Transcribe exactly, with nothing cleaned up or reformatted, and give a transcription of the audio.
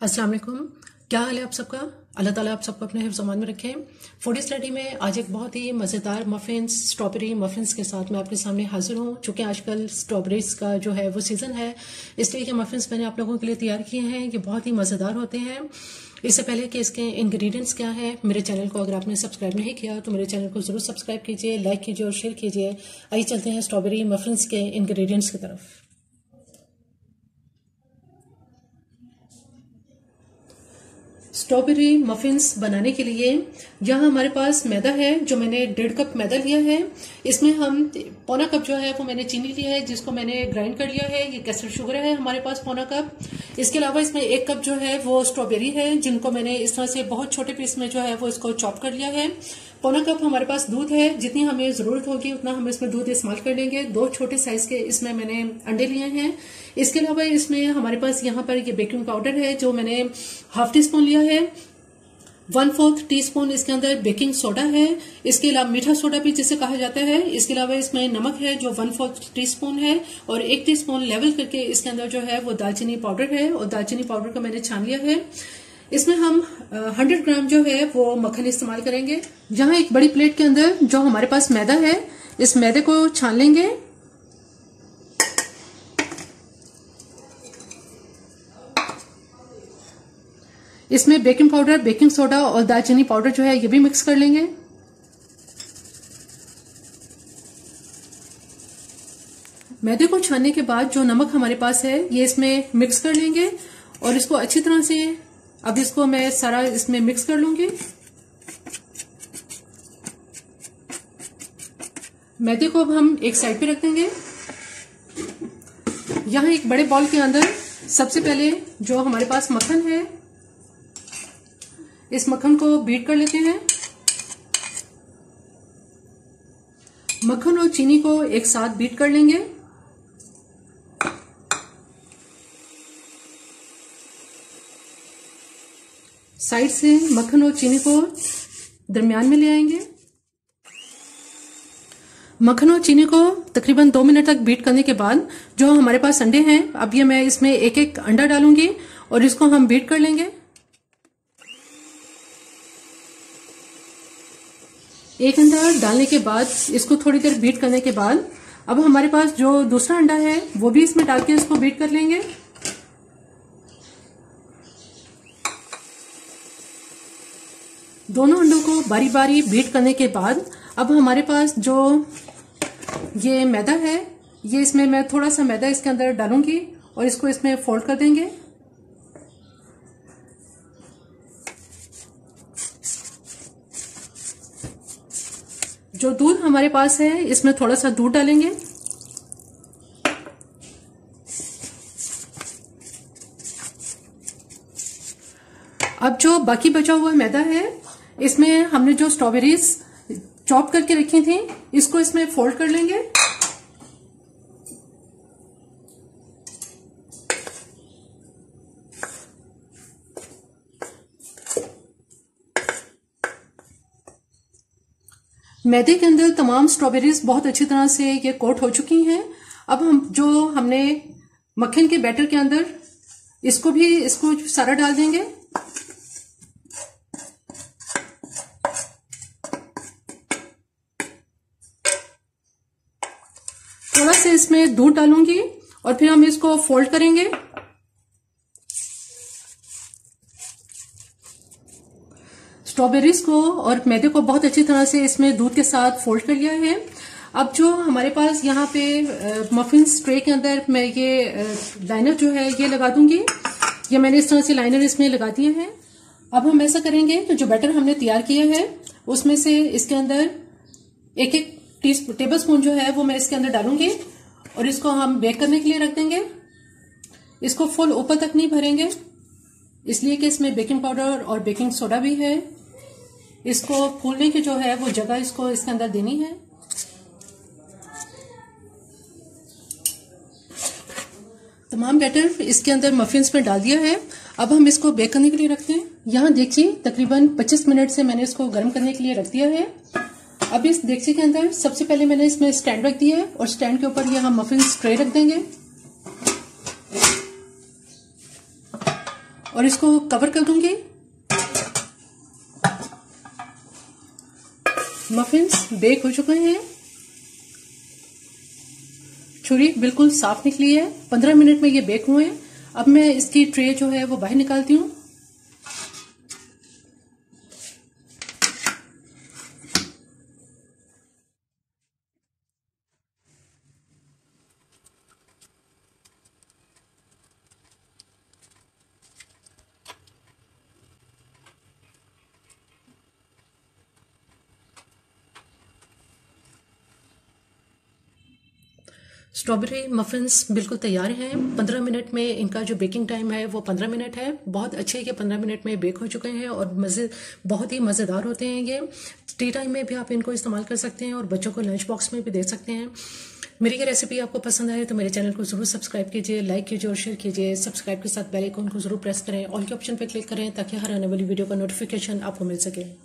अस्सलाम वालेकुम। क्या हाल है आप सबका? अल्लाह ताला आप सबको अपने हिफ्ज़ अमान में रखे। फूड स्टडी में आज एक बहुत ही मज़ेदार मफ़िन्स, स्ट्रॉबेरी मफ़िन्स के साथ मैं आपके सामने हाजिर हूँ। चूँकि आजकल स्ट्रॉबेरीज का जो है वो सीज़न है, इसलिए ये मफ़िन्स मैंने आप लोगों के लिए तैयार किए हैं। ये बहुत ही मज़ेदार होते हैं। इससे पहले कि इसके इंग्रेडिएंट्स क्या है, मेरे चैनल को अगर आपने सब्सक्राइब नहीं किया तो मेरे चैनल को ज़रूर सब्सक्राइब कीजिए, लाइक कीजिए और शेयर कीजिए। आइए चलते हैं स्ट्रॉबेरी मफ़िन्स के इंग्रेडिएंट्स की तरफ। स्ट्रॉबेरी मफिन्स बनाने के लिए यहाँ हमारे पास मैदा है, जो मैंने डेढ़ कप मैदा लिया है। इसमें हम पौना कप जो है वो मैंने चीनी लिया है, जिसको मैंने ग्राइंड कर लिया है। ये केसर शुगर है हमारे पास पौना कप। इसके अलावा इसमें एक कप जो है वो स्ट्रॉबेरी है, जिनको मैंने इस तरह से बहुत छोटे पीस में जो है वो इसको चॉप कर लिया है। पौना कप हमारे पास दूध है, जितनी हमें जरूरत होगी उतना हम इसमें दूध इस्तेमाल कर लेंगे। दो छोटे साइज के इसमें मैंने अंडे लिए हैं। इसके अलावा इसमें हमारे पास यहाँ पर ये बेकिंग पाउडर है, जो मैंने हाफ टी स्पून लिया है। वन फोर्थ टी स्पून इसके अंदर बेकिंग सोडा है। इसके अलावा मीठा सोडा भी जिसे कहा जाता है। इसके अलावा इसमें नमक है, जो वन फोर्थ टी स्पून है। और एक टी स्पून लेवल करके इसके अंदर जो है वो दालचीनी पाउडर है, और दालचीनी पाउडर को मैंने छान लिया है। इसमें हम हंड्रेड ग्राम जो है वो मक्खन इस्तेमाल करेंगे। यहाँ एक बड़ी प्लेट के अंदर जो हमारे पास मैदा है, इस मैदे को छान लेंगे। इसमें बेकिंग पाउडर, बेकिंग सोडा और दालचीनी पाउडर जो है ये भी मिक्स कर लेंगे। मैदे को छानने के बाद जो नमक हमारे पास है ये इसमें मिक्स कर लेंगे, और इसको अच्छी तरह से अब इसको मैं सारा इसमें मिक्स कर लूंगी। मैदे को अब हम एक साइड पे रख देंगे। यहाँ एक बड़े बॉल के अंदर सबसे पहले जो हमारे पास मक्खन है, इस मक्खन को बीट कर लेते हैं। मक्खन और चीनी को एक साथ बीट कर लेंगे। साइड से मक्खन और चीनी को दरमियान में ले आएंगे। मक्खन और चीनी को तकरीबन दो मिनट तक बीट करने के बाद जो हमारे पास अंडे हैं, अब ये मैं इसमें एक एक अंडा डालूंगी और इसको हम बीट कर लेंगे। एक अंडा डालने के बाद इसको थोड़ी देर बीट करने के बाद अब हमारे पास जो दूसरा अंडा है वो भी इसमें डाल के इसको बीट कर लेंगे। दोनों अंडों को बारी बारी बीट करने के बाद अब हमारे पास जो ये मैदा है, ये इसमें मैं थोड़ा सा मैदा इसके अंदर डालूंगी और इसको इसमें फोल्ड कर देंगे। जो दूध हमारे पास है इसमें थोड़ा सा दूध डालेंगे। अब जो बाकी बचा हुआ मैदा है, इसमें हमने जो स्ट्रॉबेरीज चॉप करके रखी थी, इसको इसमें फोल्ड कर लेंगे। मैदे के अंदर तमाम स्ट्रॉबेरीज बहुत अच्छी तरह से ये कोट हो चुकी हैं। अब हम जो हमने मक्खन के बैटर के अंदर इसको भी इसको सारा डाल देंगे। थोड़ा सा इसमें दूध डालूंगी और फिर हम इसको फोल्ड करेंगे। स्ट्रॉबेरीज को और मैदे को बहुत अच्छी तरह से इसमें दूध के साथ फोल्ड कर लिया है। अब जो हमारे पास यहाँ पे मफिन्स ट्रे के अंदर मैं ये लाइनर जो है ये लगा दूंगी। ये मैंने इस तरह से लाइनर इसमें लगा दिए हैं। अब हम ऐसा करेंगे तो जो बैटर हमने तैयार किया है उसमें से इसके अंदर एक एक टेबल स्पून जो है वो मैं इसके अंदर डालूंगी और इसको हम बेक करने के लिए रख देंगे। इसको फुल ऊपर तक नहीं भरेंगे, इसलिए कि इसमें बेकिंग पाउडर और बेकिंग सोडा भी है। इसको फूलने की जो है वो जगह इसको इसके अंदर देनी है। तमाम बैटर इसके अंदर मफिन्स में डाल दिया है। अब हम इसको बेक करने के लिए रखते हैं। यहाँ देखिए तकरीबन पच्चीस मिनट से मैंने इसको गर्म करने के लिए रख दिया है। अब इस देगची के अंदर सबसे पहले मैंने इसमें स्टैंड रख दिया है और स्टैंड के ऊपर ये हम मफिन्स ट्रे रख देंगे। और इसको कवर कर दूंगी। मफिन्स बेक हो चुके हैं। छुरी बिल्कुल साफ निकली है। पंद्रह मिनट में ये बेक हुए हैं। अब मैं इसकी ट्रे जो है वो बाहर निकालती हूँ। स्ट्रॉबेरी मफिन्स बिल्कुल तैयार हैं। पंद्रह मिनट में इनका जो बेकिंग टाइम है वो पंद्रह मिनट है। बहुत अच्छे ये पंद्रह मिनट में बेक हो चुके हैं और मज़े बहुत ही मज़ेदार होते हैं। ये टी टाइम में भी आप इनको इस्तेमाल कर सकते हैं और बच्चों को लंच बॉक्स में भी दे सकते हैं। मेरी ये रेसिपी आपको पसंद आए तो मेरे चैनल को जरूर सब्सक्राइब कीजिए, लाइक कीजिए और शेयर कीजिए। सब्सक्राइब के साथ बेल आइकन को जरूर प्रेस करें, ऑल के ऑप्शन पर क्लिक करें ताकि हर आने वाली वीडियो का नोटिफिकेशन आपको मिल सके।